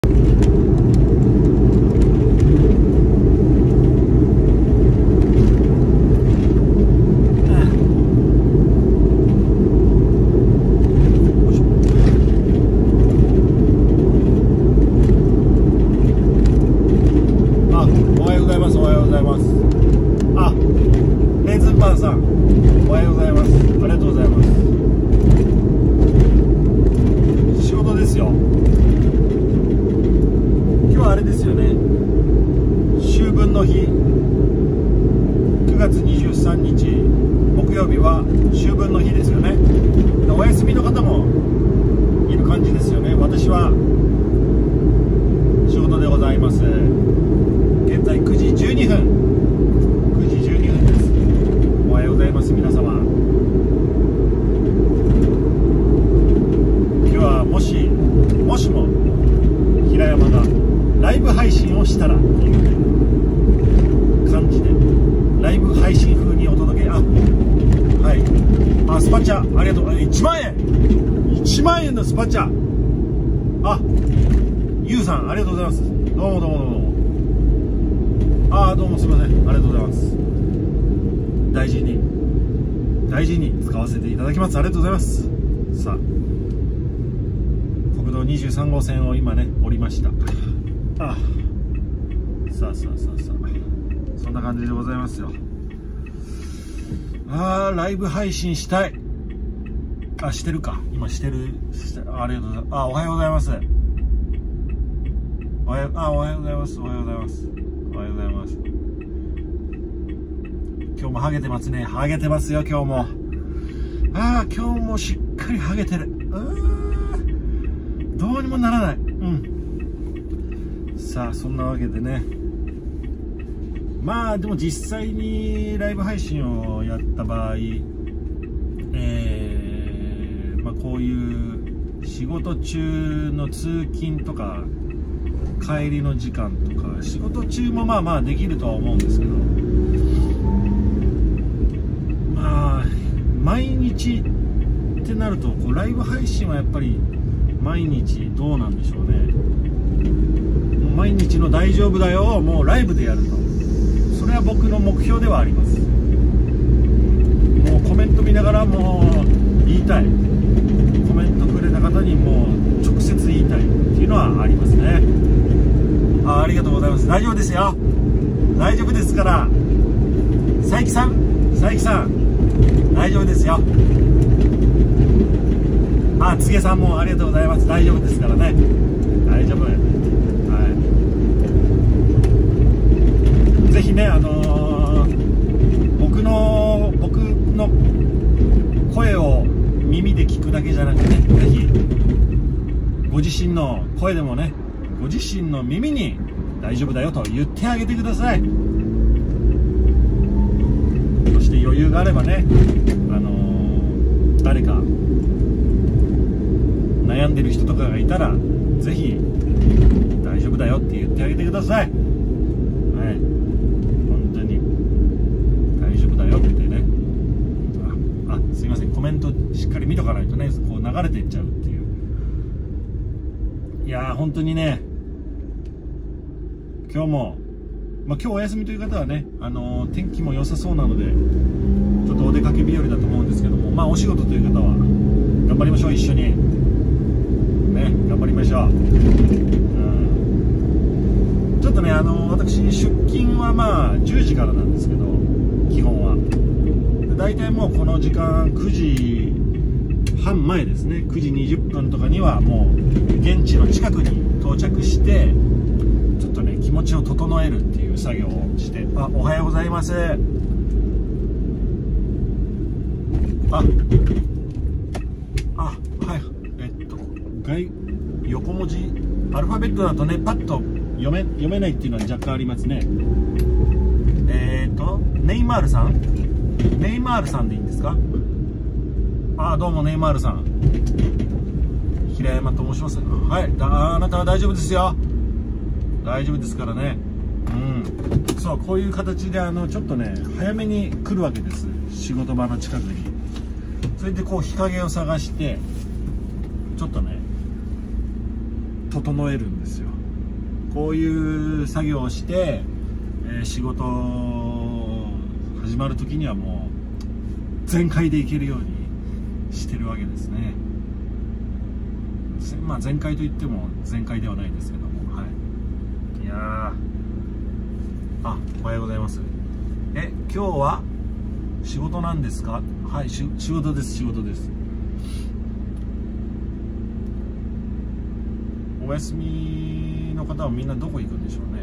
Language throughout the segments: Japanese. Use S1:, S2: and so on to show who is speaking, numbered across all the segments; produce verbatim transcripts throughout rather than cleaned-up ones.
S1: くがつにじゅうさんにち木曜日は秋分の日ですよね。お休みの方もいる感じですよね。私は仕事でございます。現在くじじゅうにふんくじじゅうにふんです。おはようございます皆様。今日はもしもしも平山がライブ配信をしたらという感じでライブ配信風にお届け。あ、はい、あ、スパチャありがとう。いちまんえんいちまんえんのスパチャ。あ、ゆうさんありがとうございます。どうもどうもどうも。あ、どうもすいません、ありがとうございます。大事に大事に使わせていただきます。ありがとうございます。さあ、国道にじゅうさんごうせんを今ね降りました。あ、さあさあさあさあ、そんな感じでございますよ。あー、ライブ配信したい。あ、してるか、今してる。ありがとうございます。あ、おはようございます。おはよう、あ、おはようございます。おはようございます。おはようございます。今日もハゲてますね。ハゲてますよ今日も。あー、今日もしっかりハゲてる。うー、どうにもならない。うん。さあ、そんなわけでね、まあでも実際にライブ配信をやった場合、えーまあ、こういう仕事中の通勤とか帰りの時間とか、仕事中もまあまあできるとは思うんですけど、まあ毎日ってなるとこうライブ配信はやっぱり毎日どうなんでしょうね。毎日の大丈夫だよをもうライブでやると、それは僕の目標ではあります。もうコメント見ながらもう言いたい、コメントくれた方にもう直接言いたいっていうのはありますね。あ、ありがとうございます。大丈夫ですよ、大丈夫ですから。佐伯さん佐伯さん大丈夫ですよ。あ、つげさんもありがとうございます。大丈夫ですからね、大丈夫。ぜひね、あのー、僕の僕の声を耳で聞くだけじゃなくて、ね、ぜひご自身の声でもね、ご自身の耳に大丈夫だよと言ってあげてください。そして余裕があればね、あのー、誰か悩んでる人とかがいたらぜひ大丈夫だよって言ってあげてください。はい、すいません、コメントしっかり見とかないとね、こう流れていっちゃうっていう。いやー本当にね、今日も、まあ、今日お休みという方はね、あのー、天気も良さそうなのでちょっとお出かけ日和だと思うんですけども、まあお仕事という方は頑張りましょう。一緒にね、頑張りましょう。うん、ちょっとね、あのー、私出勤はまあじゅうじからなんですけど、基本は大体もうこの時間くじはん前ですね、くじにじゅっぷんとかにはもう現地の近くに到着して、ちょっとね気持ちを整えるっていう作業をして。あ、おはようございます。ああ、はい、えっと外横文字アルファベットだとねパッと読め読めないっていうのは若干ありますね。えー、っとネイマールさんネイマールさんでいいんですか。あ、どうもネイマールさん、平山と申します。はい、だ、あなたは大丈夫ですよ、大丈夫ですからね。うん、そう、こういう形であのちょっとね早めに来るわけです、仕事場の近くに。それでこう日陰を探してちょっとね整えるんですよ。 こういう作業をして、えー、仕事始まる時にはもう全開でいけるようにしてるわけですね。まあ全開といっても全開ではないんですけども、はい。いやー、あ、おはようございます。え、今日は仕事なんですか？はい、し仕事です、仕事です。お休みの方はみんなどこ行くんでしょ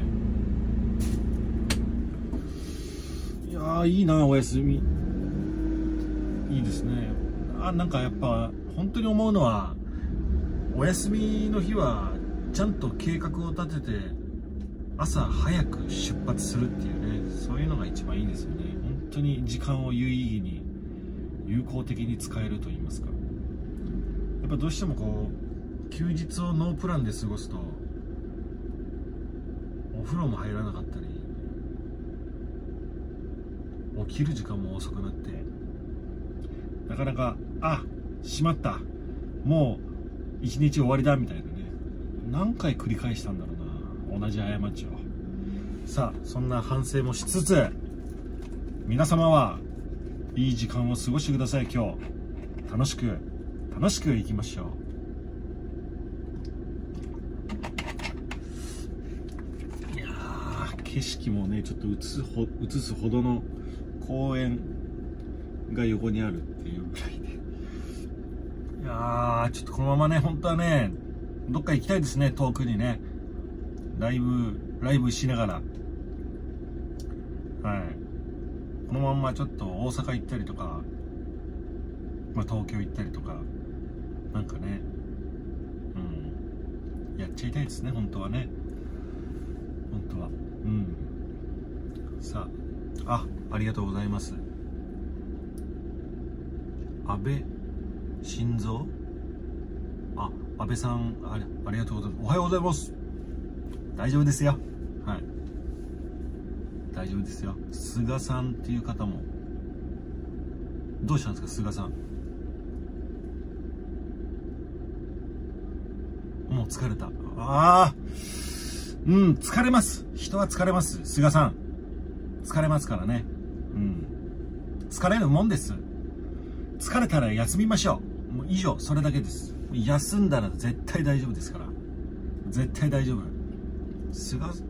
S1: うね。いやー、いいな、お休み。いいですね。あ、なんかやっぱ本当に思うのは、お休みの日はちゃんと計画を立てて朝早く出発するっていうね、そういうのが一番いいですよね。本当に時間を有意義に有効的に使えると言いますか。やっぱどうしてもこう休日をノープランで過ごすと、お風呂も入らなかったり、起きる時間も遅くなって、なかなか、あ、しまった、もう一日終わりだみたいなね、何回繰り返したんだろうな、同じ過ちを。さあ、そんな反省もしつつ、皆様はいい時間を過ごしてください。今日楽しく楽しくいきましょう。いやー、景色もねちょっと映すほ映すほどの公園が横にあるっていうぐらいで、いやー、ちょっとこのままね、本当はねどっか行きたいですね。遠くにね、ライブライブしながら、はい、このまんまちょっと大阪行ったりとか、まあ、東京行ったりとか、なんかね、うん、やっちゃいたいですね、本当はね、本当は。うん。さあ、あ、ありがとうございます。安倍晋三、あ、安倍さん、あり、ありがとうございます。おはようございます。大丈夫ですよ。はい。大丈夫ですよ。菅さんっていう方も。どうしたんですか、菅さん。もう疲れた。ああ。うん、疲れます。人は疲れます。菅さん。疲れますからね。うん。疲れるもんです。疲れたら休みましょう。もう以上、それだけです。休んだら絶対大丈夫ですから。絶対大丈夫。菅、す、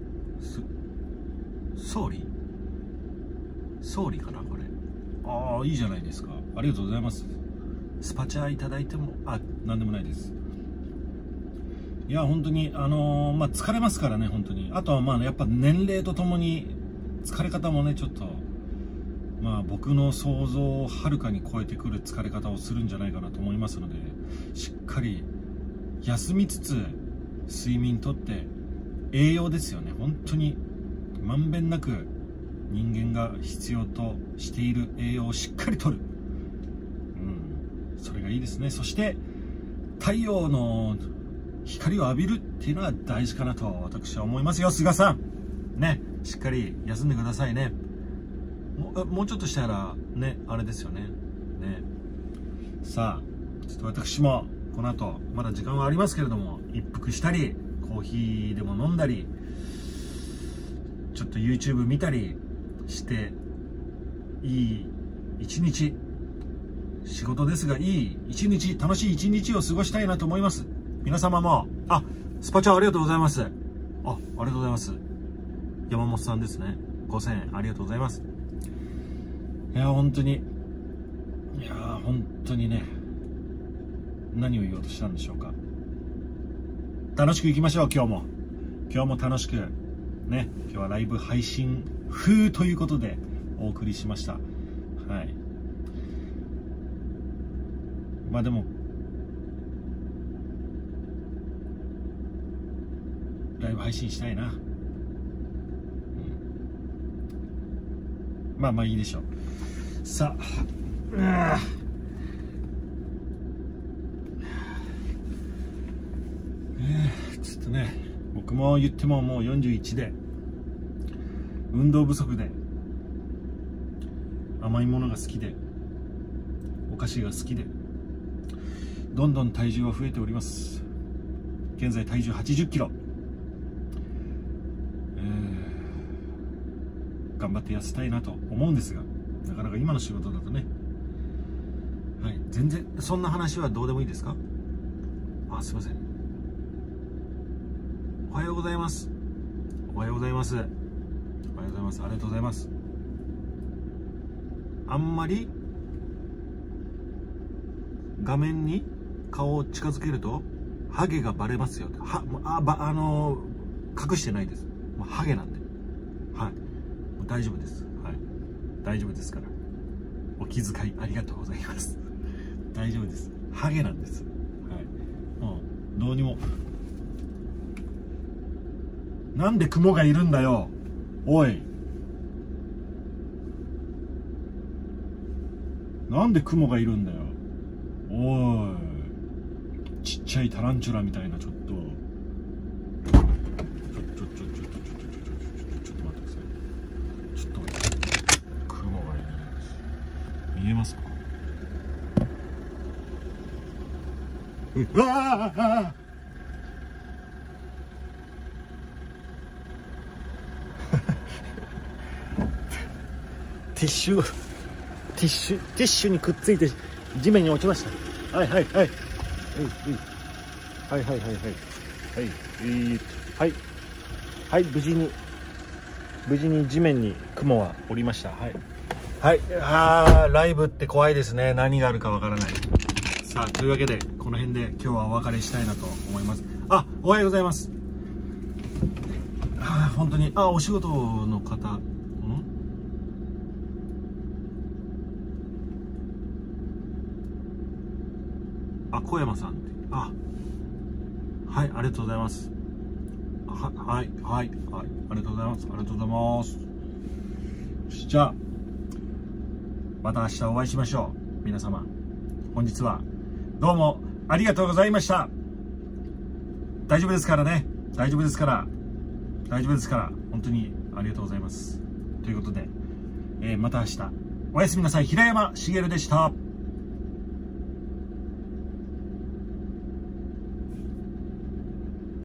S1: 総理総理かな、これ。ああ、いいじゃないですか。ありがとうございます。スパチャいただいても、あ、なんでもないです。いや、本当に、あのー、まあ、疲れますからね、本当に。あとは、まあ、やっぱ年齢とともに、疲れ方もね、ちょっと、まあ、僕の想像をはるかに超えてくる疲れ方をするんじゃないかなと思いますので、しっかり休みつつ、睡眠とって、栄養ですよね。本当に、まんべんなく、人間が必要としている栄養をしっかりとる。うん。それがいいですね。そして、太陽の光を浴びるっていうのが大事かなと私は思いますよ。菅さん。ね。しっかり休んでくださいね。もう、もうちょっとしたら、ね、あれですよね。ね。さあ、ちょっと私も、この後、まだ時間はありますけれども、一服したり、コーヒーでも飲んだり、ちょっと YouTube 見たりして、いい一日、仕事ですが、いい一日、楽しい一日を過ごしたいなと思います。皆様も、あ、スパチャありがとうございます。あ、ありがとうございます。山本さんですね。ごせんえんありがとうございます。いや、本当に、いや、本当にね、何を言おうとしたんでしょうか。楽しくいきましょう、今日も。今日も楽しく。ね、今日はライブ配信風ということでお送りしました。はい。まあでも、ライブ配信したいな。うん、まあまあいいでしょう。さあ、えー、ちょっとね、僕も言ってももうよんじゅういちで、運動不足で、甘いものが好きで、お菓子が好きで、どんどん体重は増えております。現在体重はちじゅっキロ。 頑張って痩せたいなと思うんですが、なかなか今の仕事だとね。はい、全然そんな話はどうでもいいですか？あ、すいません。おはようございます。おはようございます。おはようございます。ありがとうございます。あんまり画面に顔を近づけるとハゲがバレますよ。はあばあのー、隠してないです。もうハゲなんで、はい、もう大丈夫です。はい、大丈夫ですから。お気遣いありがとうございます。大丈夫です。ハゲなんです。はい、もうどうにも。なんで雲がいるんだよ。おい。なんで雲がいるんだよ。おい。ちっちゃいタランチュラみたいな、ちょっと。ちょ、ちょ、ちょ、ちょ、ちょ、ちょ、ちょ、ちょ、ちょ、ちょっと待ってください。ちょっと待って。雲がいるんです。見えますか？うわあ。ティッシュ、ティッシュ、ティッシュにくっついて地面に落ちました。はいはいはい。はい、はいはいはいはい。はい、えー、はい。はい、無事に、無事に地面に雲は降りました。はい。はい、あー、ライブって怖いですね。何があるかわからない。さあ、というわけで、この辺で今日はお別れしたいなと思います。あ、おはようございます。あー、本当に、あ、お仕事の方、ん？あ、小山さんって、あ、はい、ありがとうございます。は、はい、はい、はい、ありがとうございます。ありがとうございます。じゃあ、また明日お会いしましょう。皆様、本日はどうもありがとうございました。大丈夫ですからね。大丈夫ですから。大丈夫ですから。本当にありがとうございます。ということで、えー、また明日。おやすみなさい。平山茂でした。